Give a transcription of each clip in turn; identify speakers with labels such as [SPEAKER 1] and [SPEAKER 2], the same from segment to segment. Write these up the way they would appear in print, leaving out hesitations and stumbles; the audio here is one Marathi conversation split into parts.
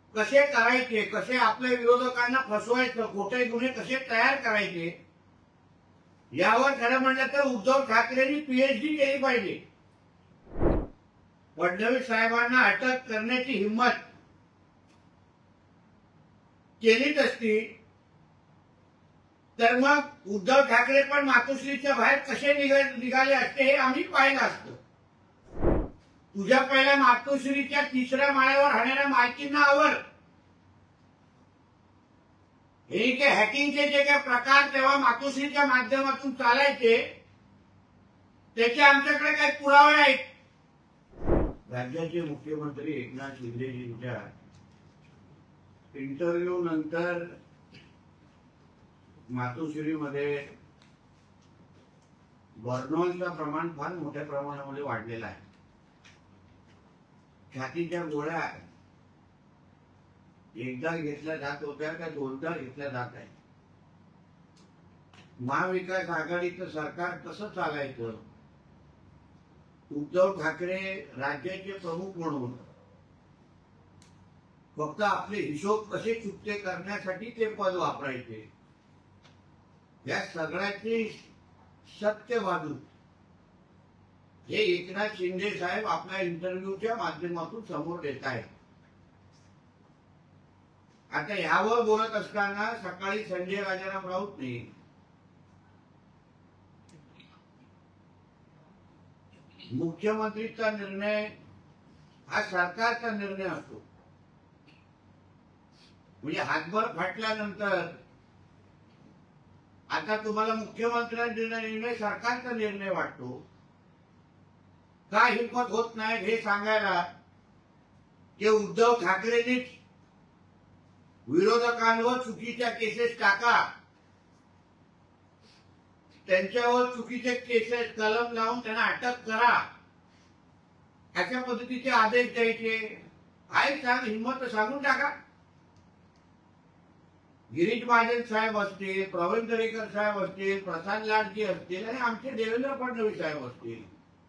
[SPEAKER 1] कसे करायचे, कसे आपल्या विरोधकांना फसवायचं, खोटे गुन्हे कसे तयार करायचे, यावर खरं म्हणलं तर उद्धव ठाकरेंनी पीएचडी केली पाहिजे. फडणवीस साहेबांना अटक करण्याची हिंमत केलीच असती तर मग उद्धव ठाकरे पण मातोश्रीच्या बाहेर कसे निघाले असते हे आम्ही पाहिलं असतं. तुझ्या पहिल्या मातोश्रीच्या तिसऱ्या माळ्यावर राहणाऱ्या मालकींना आवर. हे जे हॅकिंगचे जे काही प्रकार तेव्हा मातोश्रीच्या माध्यमातून चालायचे त्याचे आमच्याकडे काही पुरावे आहेत. राज्याचे मुख्यमंत्री एकनाथ शिंदेजींच्या इंटरव्ह्यू नंतर मातोश्रीमध्ये बर्नॉलचं प्रमाण फार मोठ्या प्रमाणामध्ये वाढलेलं आहे. छातीच्या गोळ्या एकदा घेतल्या जात होत्या का दोनदा घेतल्या जात आहे. महाविकास आघाडीचं सरकार कसं चालायचं, उद्धव ठाकरे राज्याचे प्रमुख म्हणून फक्त आपले हिशोब कसे चुकते करण्यासाठी ते पद वापरायचे, या सगळ्याची सत्य बाजू हे एकनाथ शिंदे साहेब आपल्या इंटरव्ह्यूच्या माध्यमातून समोर देत आहेत. आता यावर बोलत असताना सकाळी संजय राजाराम राऊतने मुख्यमंत्रीचा निर्णय हा सरकारचा निर्णय असतो, म्हणजे हातभर फाटल्यानंतर आता तुम्हाला मुख्यमंत्र्यांचा निर्णय सरकारचा निर्णय वाटतो का हिंमत होत नाही हे सांगायला की उद्धव ठाकरेंनीच विरोधकांवर चुकीच्या केसेस टाका, त्यांच्यावर चुकीचे केसेस कलम लावून त्यांना अटक करा, अशा पद्धतीचे आदेश द्यायचे. काय सांग हिंमत सांगून टाका. गिरीश महाजन साहेब असतील, प्रवीण दरेकर साहेब असतील, प्रसाद लाडजी असतील आणि आमचे देवेंद्र फडणवीस साहेब असतील,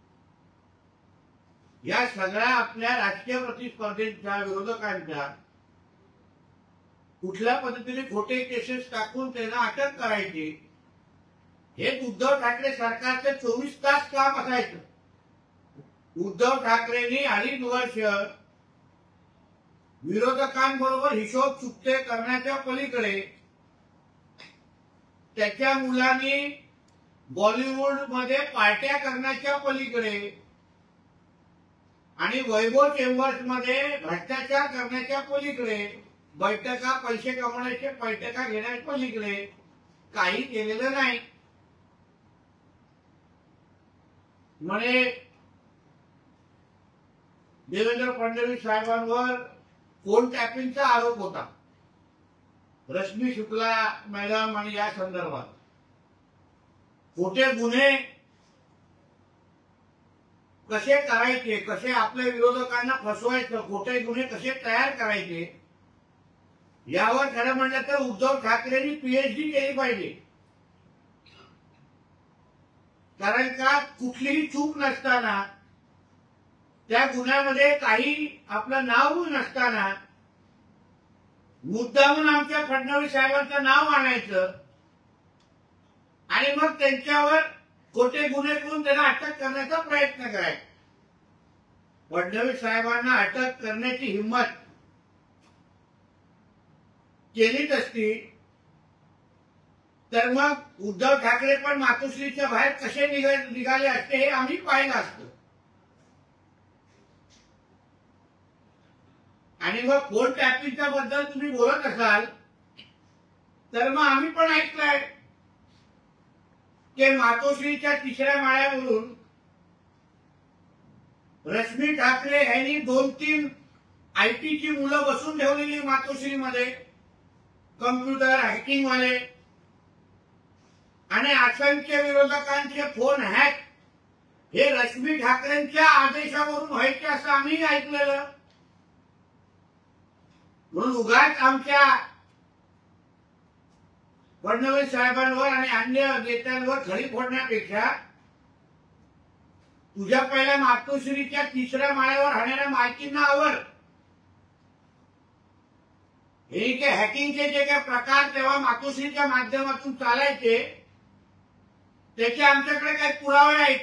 [SPEAKER 1] या सगळ्या आपल्या राजकीय प्रतिस्पर्धींच्या विरोधकांच्या कुठल्या पद्धतीने खोटे केसेस टाकून त्यांना अटक करायची, हे उद्धव ठाकरे सरकारचे 24 तास काम असायचं. उद्धव ठाकरेंनी 2.5 वर्ष विरोधकांबरोबर हिशोब चुकते करण्याच्या पलीकडे त्याच्या मुलांनी बॉलिवूड मध्ये पार्ट्या करण्याच्या पलीकडे आणि वैभव चेंबर्स मध्ये भ्रष्टाचार करण्याच्या पलीकडे, बैठका पैसे कमवण्याचे बैठका घेण्याच्या पलीकडे काही केलेलं नाही. म्हणे देवेंद्र फडणवीस साहेबांवर फोन टॅपिंगचा आरोप होता, रश्मी शुक्ला मॅडम आणि या संदर्भात खोटे गुन्हे कसे करायचे, कसे आपल्या विरोधकांना फसवायचं, खोटे गुन्हे कसे तयार करायचे, यावर खरं म्हणलं तर उद्धव ठाकरेंनी पीएचडी केली पाहिजे. कारण का कुठलीही चूक नसताना, त्या गुन्ह्यामध्ये काही आपलं नाव नसताना मुद्दामून आमच्या फडणवीस साहेबांचं नाव आणायचं आणि मग त्यांच्यावर खोटे गुन्हे करून त्यांना अटक करण्याचा प्रयत्न करायचा. फडणवीस साहेबांना अटक करण्याची हिंमत केलीच असती तर मग उद्धव ठाकरे पण मातोश्रीच्या बाहेर कसे निघाले असते हे आम्ही पाहिलं असतं. आणि मग फोन टॅपिंगच्या बद्दल तुम्ही बोलत असाल तर मग आम्ही पण ऐकलंय की मातोश्रीच्या तिसऱ्या माळ्यावरून रश्मी ठाकरे यांनी 2-3 आयटीची मुलं बसून ठेवलेली मातोश्रीमध्ये, कम्प्युटर हॅकिंग वाले, आणि असंख्य विरोधकांचे फोन हॅक हे रश्मी ठाकरेंच्या आदेशावरून व्हायचे असं आम्ही ऐकलेलं. म्हणून उगाच आमच्या फडणवीस साहेबांवर आणि अन्य नेत्यांवर खडी फोडण्यापेक्षा तुझ्या पहिल्या मातोश्रीच्या तिसऱ्या माळ्यावर राहणाऱ्या मालकींना आवर. हे जे हॅकिंगचे जे काही प्रकार तेव्हा मातोश्रीच्या माध्यमातून चालायचे त्याचे आमच्याकडे काही पुरावे आहेत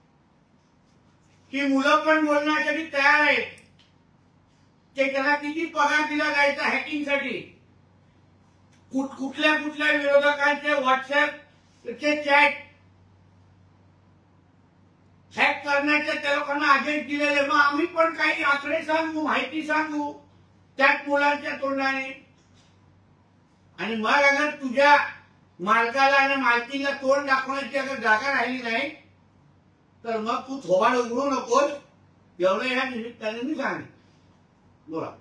[SPEAKER 1] की मुलं पण बोलण्यासाठी तयार आहेत की त्यांना किती पगार दिला जायचा हॅकिंगसाठी, कुठल्या कुठल्या विरोधकांचे व्हॉट्सअपचे चॅट हॅक करण्याचे त्या लोकांना आदेश दिलेले. मग आम्ही पण काही आकडे सांगू, माहिती सांगू त्याच मुलांच्या तोंडाने. आणि मग अगर तुझ्या मालकाला आणि मालकीला तोंड दाखवण्याची अगर जागा राहिली नाही तर मग तू थोबाड उघडू नकोस, एवढं ह्या निमित्ताने मी सांगेन. बोला.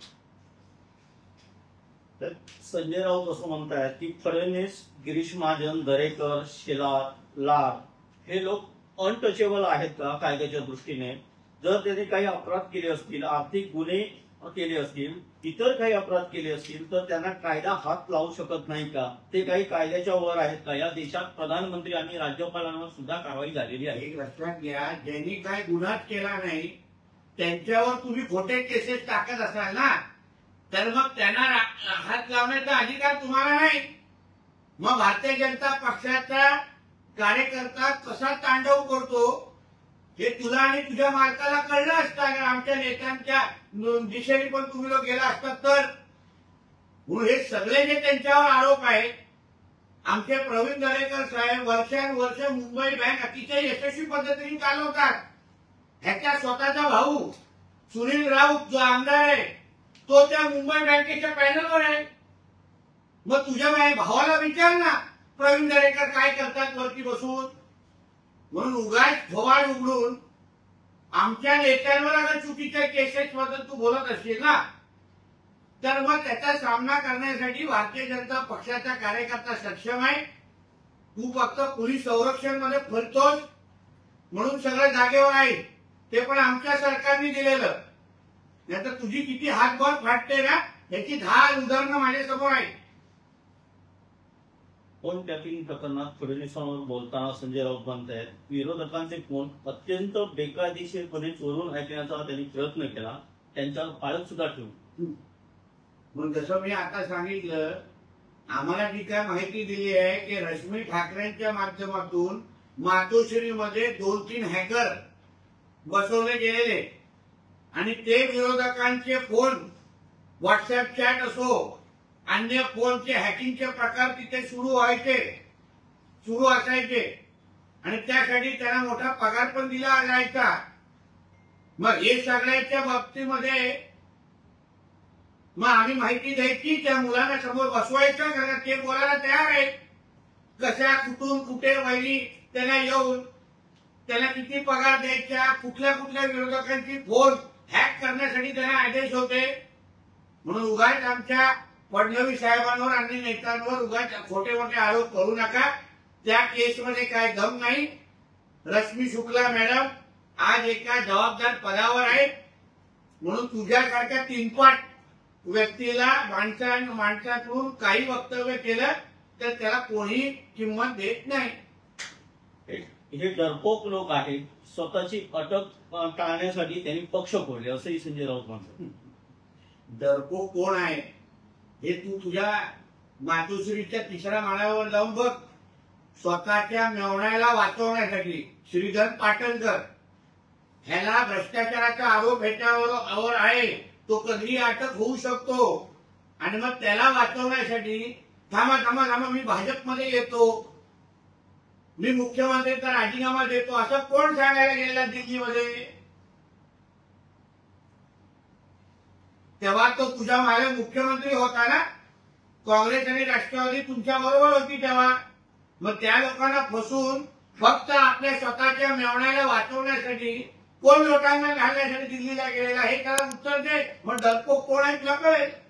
[SPEAKER 2] तर संजय राऊत असं म्हणतायत की फडणवीस, गिरीश महाजन, दरेकर, शेलार, लाड हे लोक अनटचेबल आहेत का कायद्याच्या दृष्टीने? जर त्यांनी काही अपराध केले असतील, आर्थिक गुन्हे केले असतील, इतर काही अपराध केले असतील तर त्यांना कायदा हात लावू शकत नाही का? ते काही कायद्याच्या वर आहेत का? या देशात प्रधानमंत्री आणि राज्यपालांवर सुद्धा कारवाई झालेली आहे.
[SPEAKER 1] एक लक्षात घ्या, ज्यांनी काय गुन्हाच केला नाही त्यांच्यावर तुम्ही खोटे केसेस टाकत असाल ना, तर मग त्यांना हात लावण्याचा अधिकार तुम्हाला नाही. मग भारतीय जनता पक्षाचा कार्यकर्ता कसा तांडव करतो हे तुला आणि तुझ्या मालकाला कळलं असतं अगर आमच्या नेत्यांच्या दिशेने पण तुम्ही लोक गेला असतात तर. म्हणून हे सगळे जे त्यांच्यावर आरोप आहेत, आमचे प्रवीण दरेकर साहेब वर्षानुवर्ष मुंबई बँक अतिशय यशस्वी पद्धतीने चालवतात. ह्याचा स्वतःचा भाऊ सुनील राऊत जो आमदार आहे तो त्या मुंबई बँकेच्या पॅनलवर आहे. मग तुझ्या भावाला विचार ना प्रवीण दरेकर काय करतात वरती बसून. म्हणून उगाच थोबाड उघडून आमच्या नेत्यांवर अगर चुकीच्या केसेस बद्दल तू बोलत असशील ना तर मग त्याचा सामना करण्यासाठी भारतीय जनता पक्षाचा कार्यकर्ता सक्षम आहे. तू फक्त पोलीस संरक्षण मध्ये फिरतोस म्हणून सगळं जागेवर आहे, ते पण आमच्या सरकारने दिलेलं. नाहीतर तुझी किती हातभार फाटते ना याची 10 उदाहरणं माझ्यासमोर आहेत.
[SPEAKER 2] फोन टॅपिंग प्रकरणात फडणवीसांवर बोलताना संजय राऊत म्हणतायत विरोधकांचे फोन अत्यंत बेकायदेशीरपणे चोरून ऐकण्याचा त्यांनी प्रयत्न केला, त्यांच्यावर पाळत सुद्धा ठेवू.
[SPEAKER 1] मग जसं मी आता सांगितलं, आम्हाला जी काय माहिती दिली आहे की रश्मी ठाकरेंच्या माध्यमातून मातोश्रीमध्ये 2-3 हॅकर बसवले गेलेले आणि ते विरोधकांचे फोन व्हॉट्सअप चॅट असो अन्य फोनचे हॅकिंगचे प्रकार तिथे सुरू असायचे आणि त्यासाठी त्यांना मोठा पगार पण दिला जायचा. मग हे सगळ्याच्या बाबतीमध्ये मग आम्ही माहिती द्यायची, त्या मुलांना समोर बसवायचं, कारण ते बोलायला तयार आहेत कशा कुठून कुठे वैरी त्यांना येऊन त्यांना किती पगार द्यायचा, कुठल्या कुठल्या विरोधकांची फोन हॅक करण्यासाठी त्यांना आदेश होते. म्हणून उगाच आमच्या फडणवीस साहेबांवर आणि नेत्यांवर उगाच खोटे मोठे आरोप करू नका. त्या केसमध्ये काय दम नाही. रश्मी शुक्ला मॅडम आज एका जबाबदार पदावर आहेत म्हणून तुझ्यासारख्या 3-5 व्यक्तीला माणसातून काही वक्तव्य केलं तर त्याला कोणी किंमत देत नाही.
[SPEAKER 2] हे डरपोक लोक आहेत, स्वतःची अटक टाळण्यासाठी त्यांनी पक्ष फोडले असंही संजय राऊत म्हणतात.
[SPEAKER 1] डरपोक कोण आहे हे तू तुझ्या मातोश्रीच्या 3ऱ्या माळ्यावर जाऊन बघ. स्वतःच्या मेवण्याला वाचवण्यासाठी श्रीधर पाटणकर ह्याला भ्रष्टाचाराचा आरोप ह्याच्यावर आहे, तो कधीही अटक होऊ शकतो. आणि मग त्याला वाचवण्यासाठी थांबा मी भाजपमध्ये येतो, मी मुख्यमंत्रीचा राजीनामा देतो असं कोण सांगायला गेलेला दिल्लीमध्ये? तेव्हा तो तुझ्या मागे मुख्यमंत्री होता ना, काँग्रेस आणि राष्ट्रवादी तुमच्या बरोबर होती तेव्हा. मग त्या लोकांना फसवून फक्त आपल्या स्वतःच्या मेवण्याला वाचवण्यासाठी कोण लोकांना घालण्यासाठी दिल्लीला गेलेला हे त्याला उत्तर दे. मग डरपोक कोण आहे तुला कळेल.